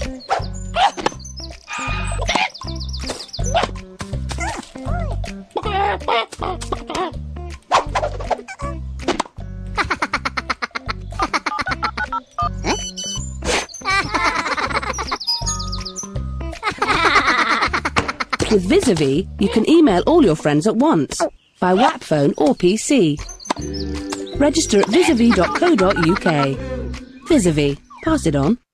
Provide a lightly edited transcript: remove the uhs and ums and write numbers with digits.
With Vis-a-Vis, you can email all your friends at once, by WAP phone or PC. Register at visavis.co.uk. Vis-a-Vis. Pass it on.